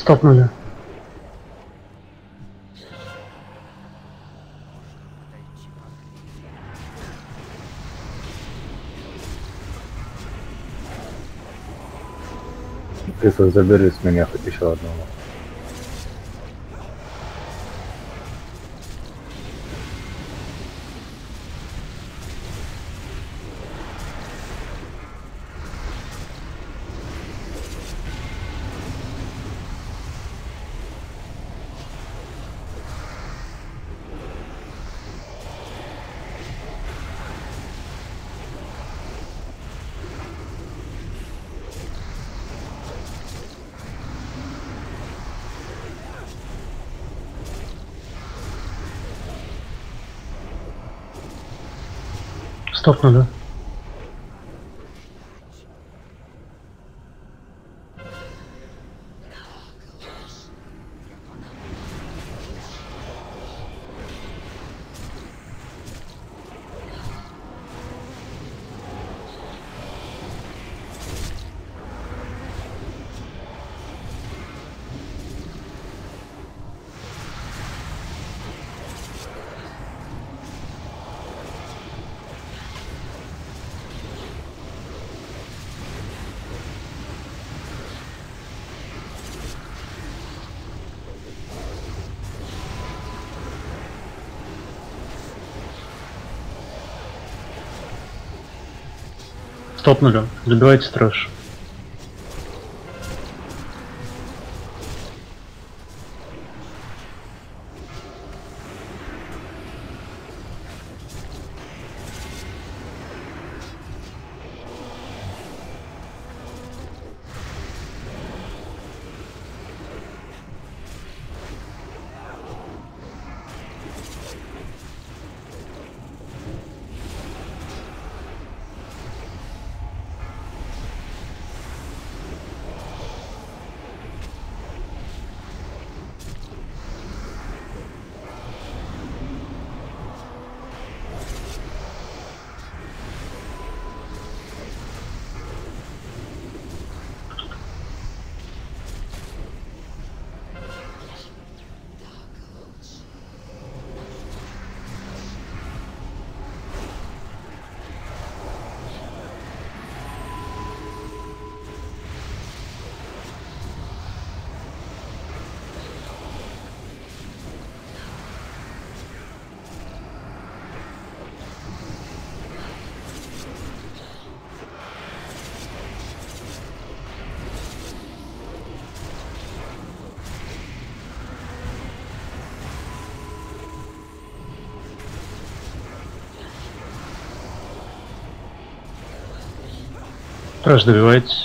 Стопнули. Ты забери с меня хоть еще одного. Стопнули. Стопнули. Забивайте страж. Страж добивайтесь.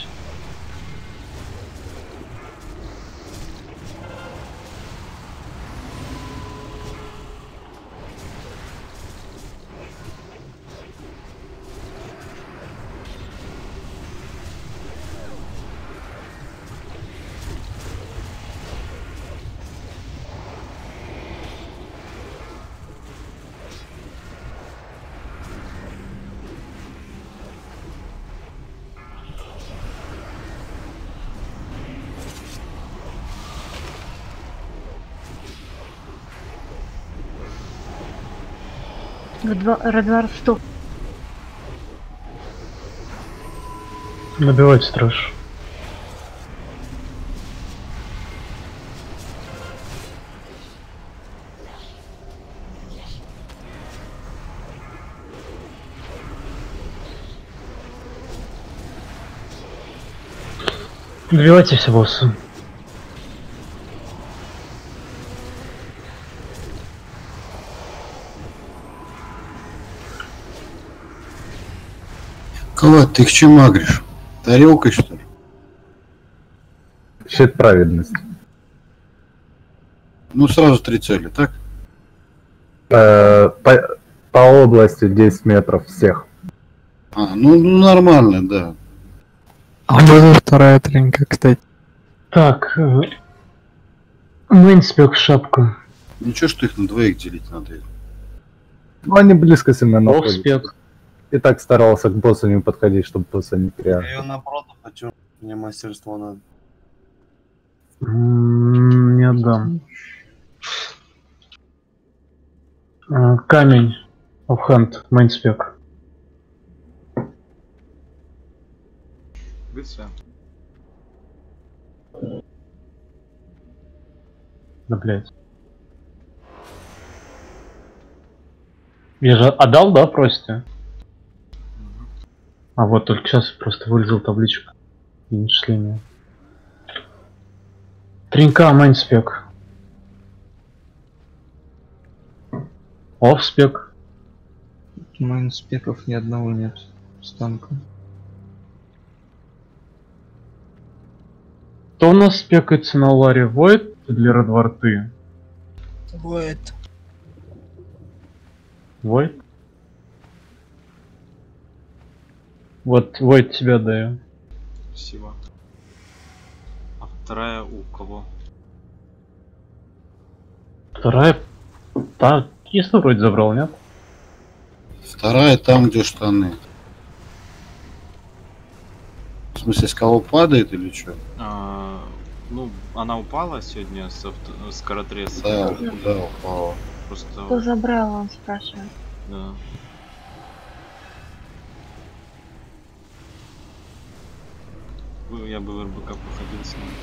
Радвар стоп. Набивайте страж. Добивайте все босса. Калат, ты к чему агришь? Тарелкой, что ли? Щит праведности. Ну, сразу 3 цели, так? По области 10 метров всех. Ну нормально, да. А вот вторая тренька, кстати. Так, мейнспек шапка. Ничего, что их на двоих делить надо. Ну, они близко сильно находятся. Охспек. И так старался к боссу не подходить, чтобы босса не Я прятал. ее напротив хочу, мне мастерство надо. Не отдам. Камень. Офхенд. Майнспек. Быстро. Да, блядь. Я же отдал, да, просите? А вот только сейчас просто вылезал табличка. Вычисления. Тринка, майнспек. Офспек. Майнспеков ни одного нет с танком. Кто у нас спекается на Ларе? Войд или Редварты? Вот. Войд? Вот Войд тебя даю. Спасибо. А вторая у кого? Вторая... Та... Кисло вроде забрал, нет? Вторая там, где штаны. В смысле, с кого падает или что? Ну, она упала сегодня с каратреса. Да, куда упала? Просто... Кто забрал, он спрашивает. Да. Я бы в РБК походил с ним.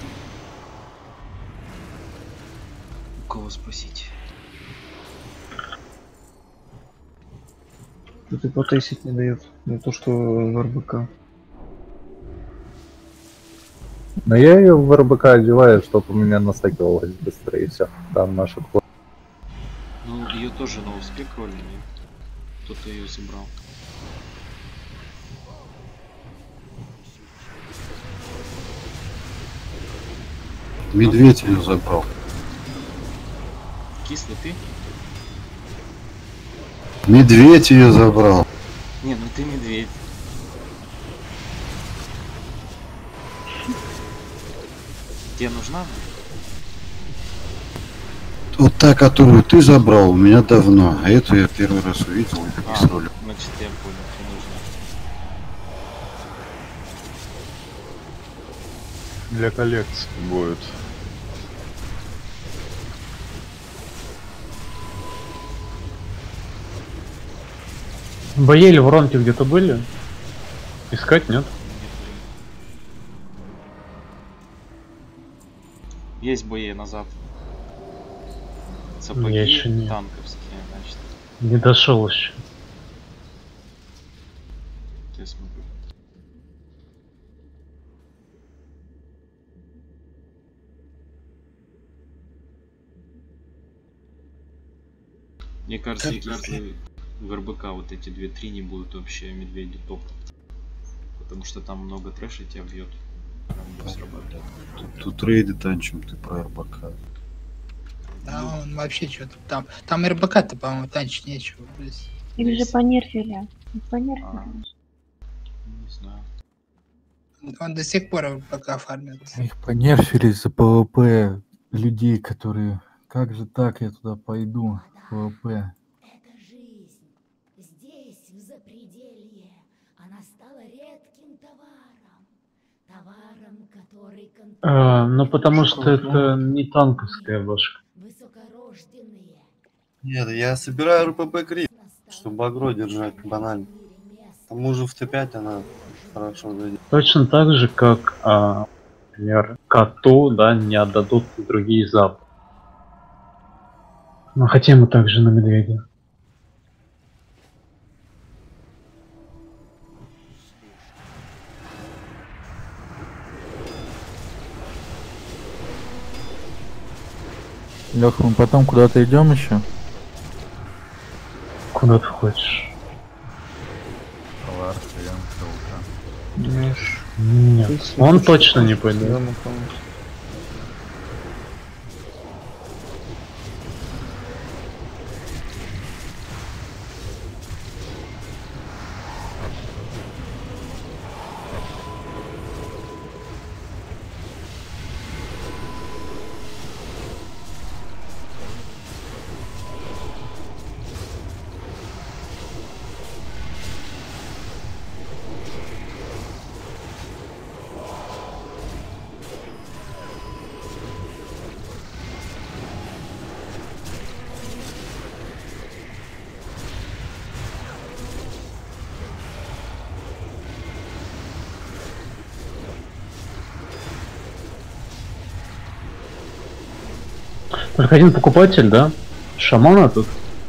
У кого спросить? Тут и потейсить не дает. Не то что в РБК. Но я ее в РБК одеваю, чтобы у меня настакивалось быстрее все. Там наша класс. Ну, ее тоже на успех роли, нет? Кто-то ее забрал. Медведь ее забрал. Кислый ты? Медведь ее забрал. Не, ну ты медведь. Тебе нужна? Вот та, которую ты забрал, у меня давно. А эту я первый раз увидел и с ролью. Значит, я понял, тебе нужна. Для коллекции будет. Боели воронки где-то были? Искать, нет? Есть бои назад. Я Сапоги еще не. танковские, значит. Не дошел еще. Я смотрю. Мне кажется, если в РБК вот эти 2-3 не будут вообще медведи топ. Потому что там много трэша тебя бьет. Прям будет срабатывать. Тут рейды танчим, ты про РБК. Да, он вообще что-то там. Там РБК-то, по-моему, танчить нечего, блядь. Их же понерфили. Их понерфили. Не знаю. Он до сих пор РБК фармит. Их понерфили за ПВП людей, которые... Как же так я туда пойду? ПВП. Это жизнь. Здесь, в запределье, она стала редким товаром. Товаром, который Ну потому что это не танковская башка. высокорожденные. Нет, я собираю РПП гриф, чтобы агро держать банально. К тому же в Т5 она хорошо зайдет. Точно так же, как, например, коту, да, не отдадут другие запы. Но хотим мы также на медведя. Лех, мы потом куда-то идем еще? Куда ты хочешь? Нет, он точно не пойдет. Только один покупатель, да? Шамана тут.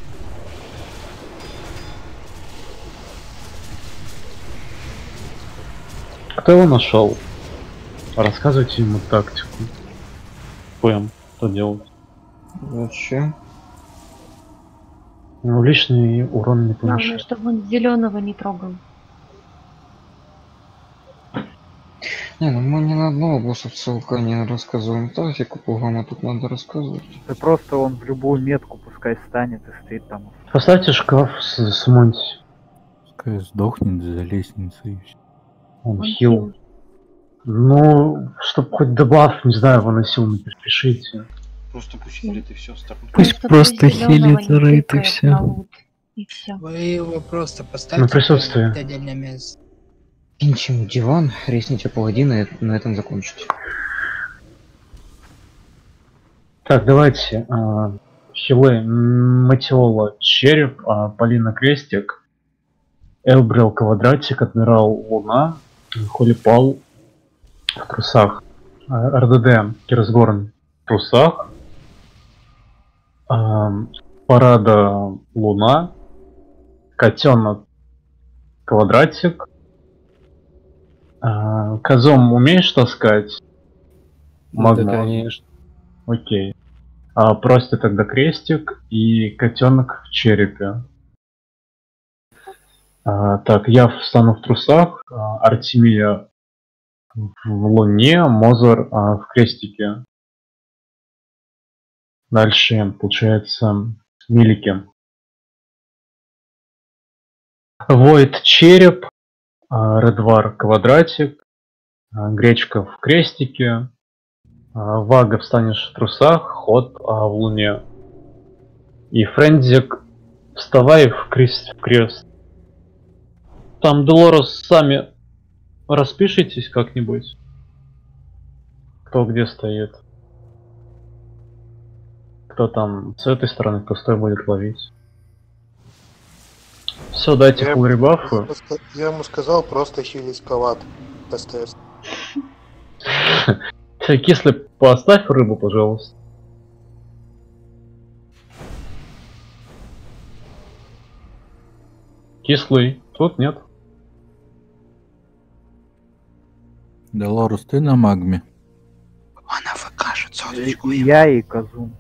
Кто его нашел? Рассказывайте ему тактику. Поем, что делать. Зачем? Ну, лишний урон не Главное, помешает. чтобы он зеленого не трогал. Не, ну мы не на одного босса ссылка не рассказываем тактику, по-моему, тут надо рассказывать. Да просто он в любую метку пускай станет и стоит там. Поставьте шкаф с Монти. Пускай сдохнет за лестницей и всё. Он хил. Ну, чтоб хоть дебаф, не знаю, выносил, напишите. Просто пусть хилит и все, старт. Пусть просто хилит рейд и все. И все. Вы его просто поставьте На присутствие. в отдельное место. Киньте диван, резните паладина и на этом закончите. Так, давайте. Хилы Матиола Череп, Полина Крестик, Элбрил Квадратик, Адмирал Луна, Холипал в трусах, РДД Кирсгорн в трусах, Парада Луна, Котенок Квадратик. Казом умеешь таскать? Магма? Да, конечно. Окей. Просто тогда крестик и котенок в черепе. Так, я встану в трусах, Артемия в луне, Мозар в крестике. Дальше, получается, Милики. Войд череп, Редвар квадратик, Гречка в крестике, Вага встанешь в трусах, Ход в луне. И Френзик, вставай в крест. Там, Долорес, сами распишитесь как-нибудь. Кто где стоит. Кто там с этой стороны, кто с той будет ловить. Все, дайте фулл ребафы. Я ему сказал просто хилить калат. СТС. Если поставь рыбу, пожалуйста. Кислый. Тут нет. Долорес, ты на магме? Она выкажет соточку. Я и Казум.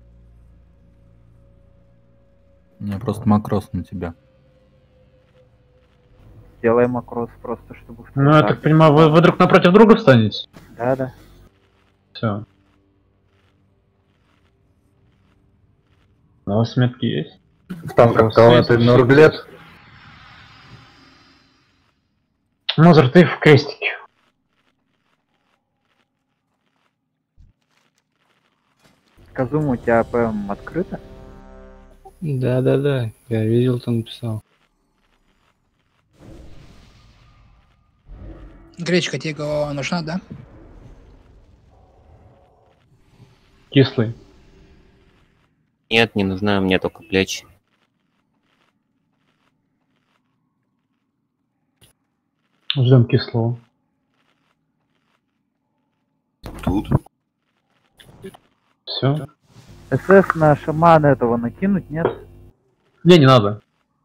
У меня просто макрос на тебя. Сделай макрос просто, чтобы... Ну, я так понимаю, вы друг напротив друга встанете? Да. Все. У вас метки есть? Там как-то Норглет. Мозер, ты в крестике. Казум, у тебя АПМ открыто? Да, я видел, ты написал. Гречка, тебе голова нужна, да? Кислый. Нет, не нужна, мне только плечи. Ждем кислого. Тут. Все. СС на шамана этого накинуть, нет? Не надо.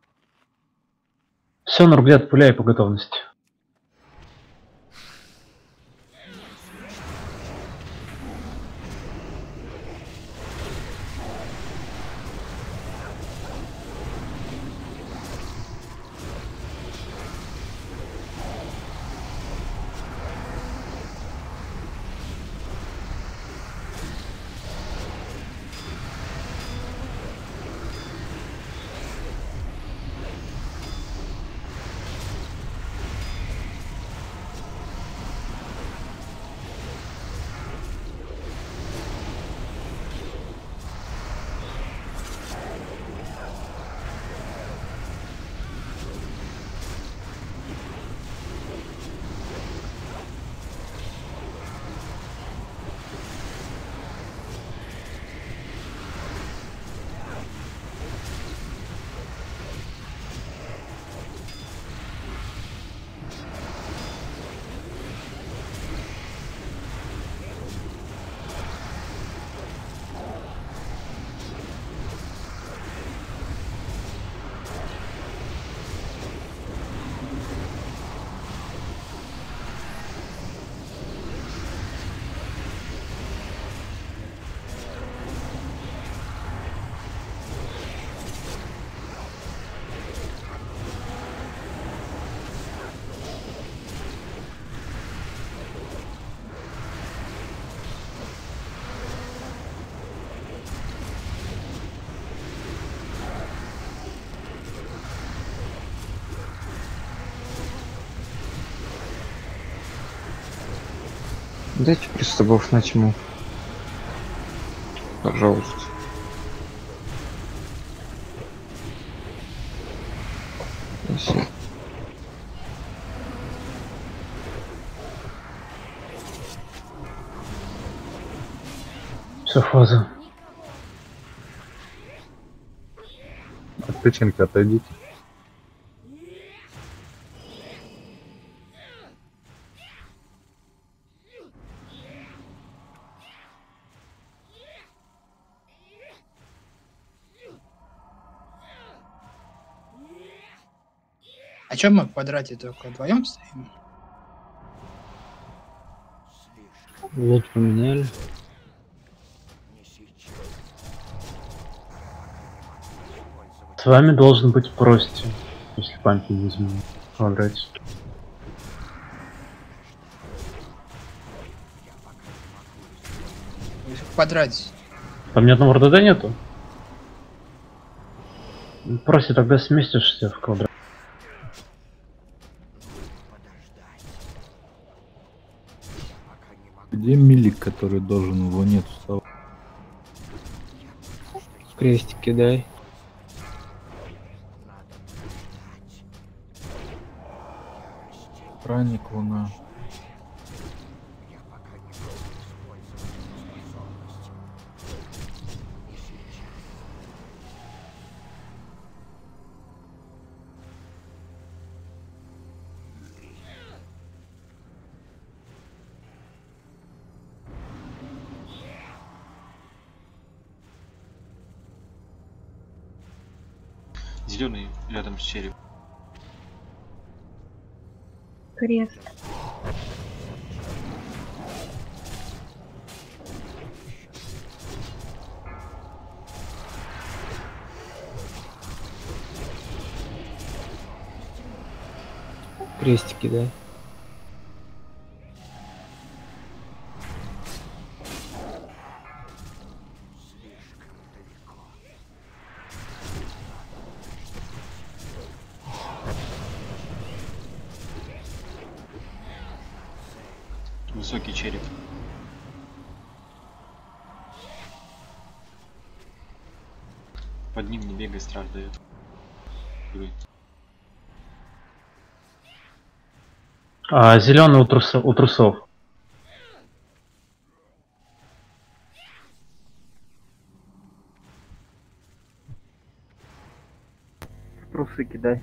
Все, Нурглет, пуляй по готовности. Дайте приступов на тьму. Пожалуйста. Спасибо. Все, фаза. От печенки отойдите. А чё мы в квадрате только вдвоем стоим? Вот поменяли. С вами должен быть Прости, если память не изменит. В квадрате. В квадрате. Там ни одного РДД нету? Прости, тогда сместишься в квадрат. Где Милик, который должен его нет вставать? Крестик кидай. Странник, луна. Зеленый рядом с черепом. Крест. Крестик кидай. Высокий череп. Под ним не бегай, страж дает. Зеленый у трусов. Трусы кидай.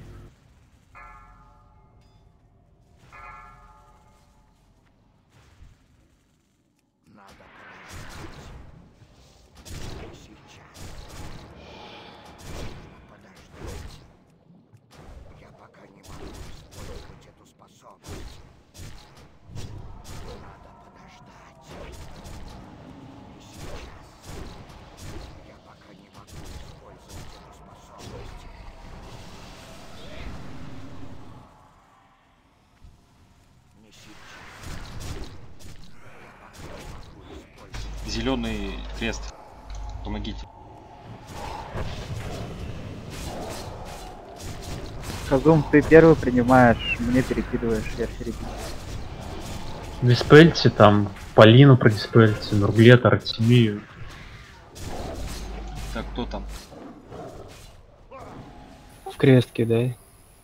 Зеленый крест. Помогите. Казум, ты первый принимаешь, мне перекидываешь, я в середине. Диспельте там, Полину продиспельте, Нурглет, Артемию. Так, кто там? Крест кидай.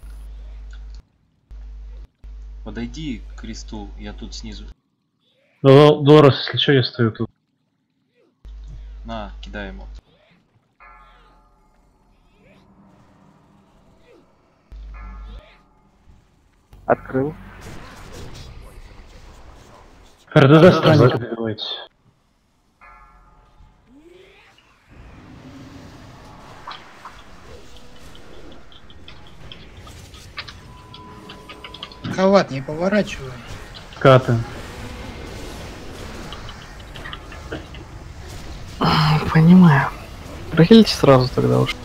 Подойди к кресту, я тут снизу. Долорес, если что, я стою тут. На, кидай ему. Открыл. РДД странника добивайте. Коват, не поворачивай. Каты. Понимаю. Прохилите сразу тогда уж.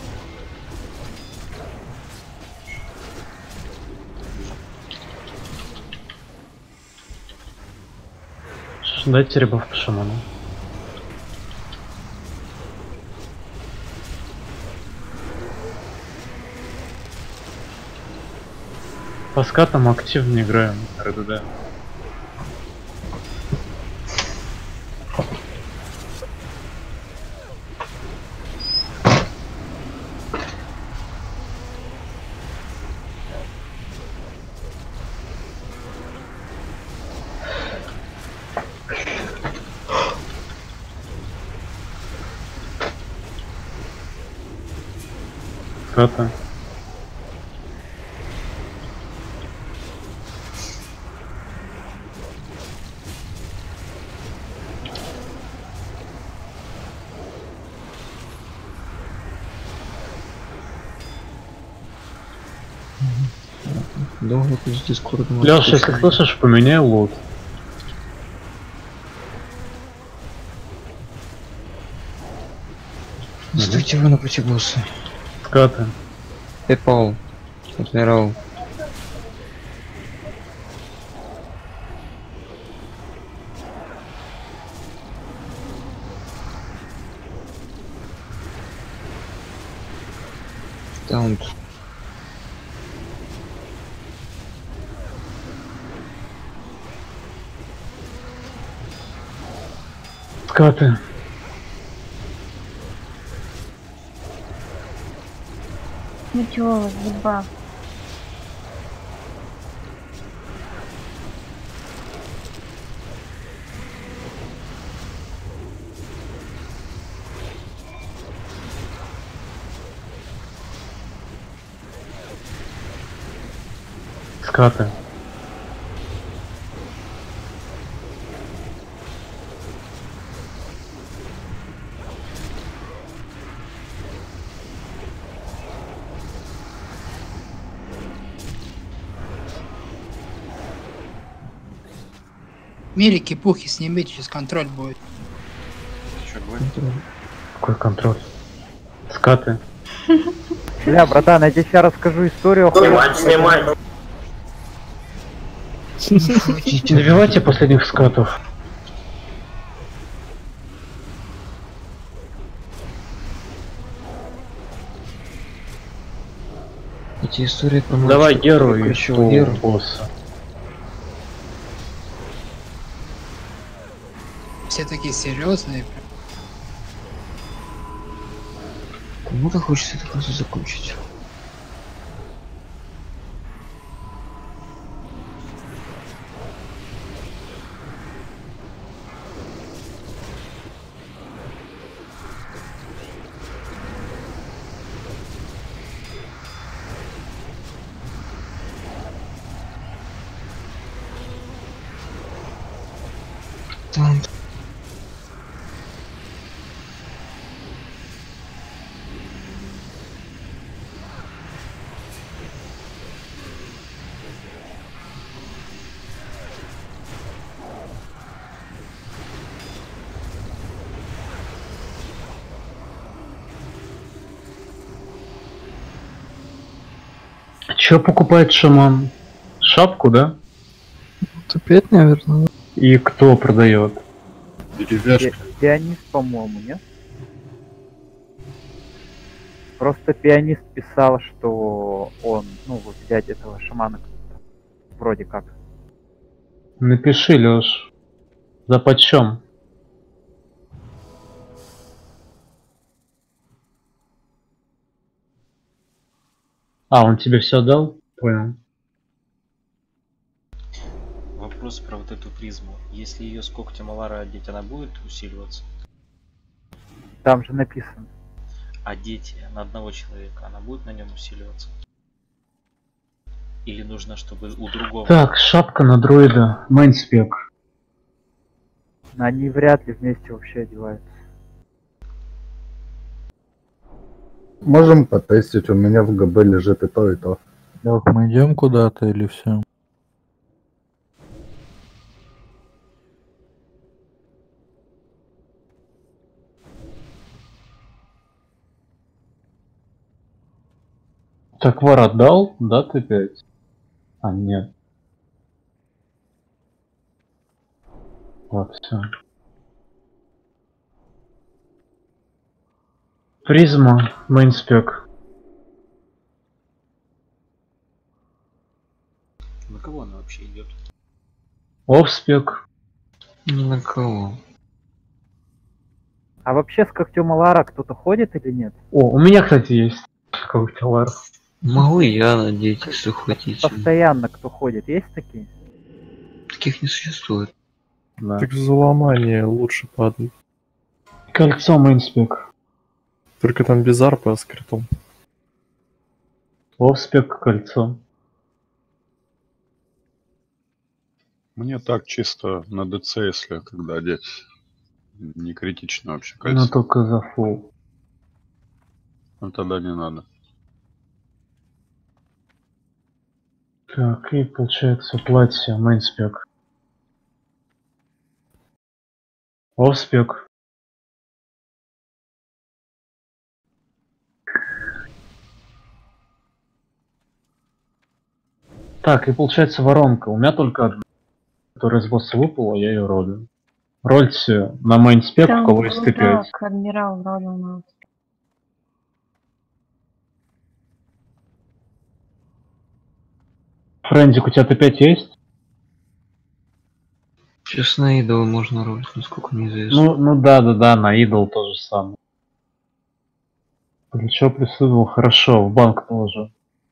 Дайте ребов по шаману. По скатам активно играем РДД. Ската. Долго ты с дискордом. Лёш, если слышишь, поменяй лут. Стойте вы напротив босса. Скаты. Пепал. Адмирал. Таунт. Скаты. Метеолог, дебаф. Скаты. Мелики, пухи снимите, сейчас контроль будет. Что говорит? Какой контроль? Скаты. Бля, братан, я тебе сейчас расскажу историю. Снимай. Добивайте последних скатов. Эти истории про Давай Геру и ключевую Геру. босса. Все такие серьезные. Кому-то хочется это просто закончить. Там. Чё покупает шаман? Шапку, да? Опять, наверное. И кто продает? Деревяшка. Пианист, по-моему, нет? Просто пианист писал, что он, ну, вот взять этого шамана вроде как. Напиши, Лёш. За почем? А, он тебе все дал? Понял. Вопрос про вот эту призму. Если ее с когтем Алара одеть, она будет усиливаться? Там же написано. Одеть на одного человека, она будет на нем усиливаться? Или нужно, чтобы у другого... Так, шапка на дроида. Мейнспек. Они вряд ли вместе вообще одеваются. Можем потестить, у меня в ГБ лежит и то, и то. Лёх, мы идем куда-то или все? Так, вар отдал, да, Т5? А, нет. Так, все. Призма, мейнспек. На кого она вообще идет? Офспек. Ни на кого. А вообще с когтем Алара кто-то ходит или нет? О, у меня, кстати, есть какой-то лар. Могу и я надеть, если хотите. Постоянно кто ходит, есть такие? Таких не существует. Да. Так взломание лучше падает. Кольцо мейнспек. Только там без арпа, а с критом. Овспек, кольцо. Мне так чисто на ДЦ, если когда одеть. Не критично вообще Но кольцо. только за фул. Ну тогда не надо. Так, и получается платье, мейнспек. Овспек. Так, и получается воронка. У меня только одна, которая с босса выпала, я ее роду. Рольте на мейнспек, у кого есть Т5. Так, адмирал вроде у нас. Френдик, у тебя Т5 есть? Сейчас на идол можно ролить, насколько мне известно. Ну да, на идол то же самое. Плечо присутствовал, хорошо, в банк положу.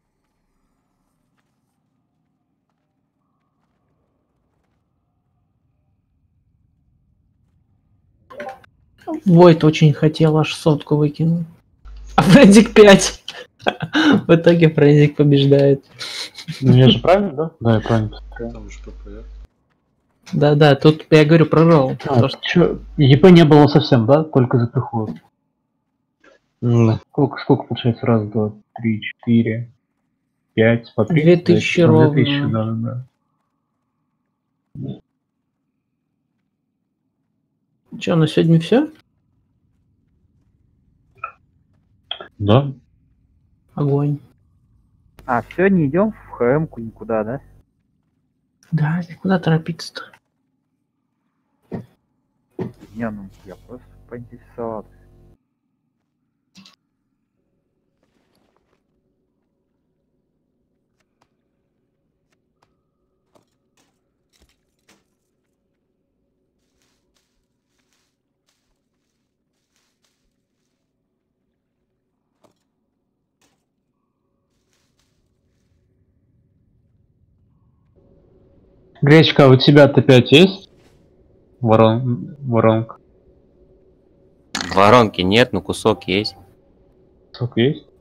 Войт очень хотел, аж сотку выкинул. А Френдик 5. В итоге Френдик побеждает. Ну я же правильно, да? Да, я правильно посмотрел. Там же ПП. Да, тут я говорю про ролл. Чё, ЕП не было совсем, да? Только за приход. Да. Сколько получается? Раз, два, три, четыре, пять, по 2000 ровно. 2000, да. Че, на сегодня все? Да. Огонь. А, все, не идем в ХМ-ку никуда, да? Да, куда торопиться-то? Не, ну я просто поинтересовался. Гречка, у тебя Т5 есть? Воронка. Воронки нет, но кусок есть. Кусок есть?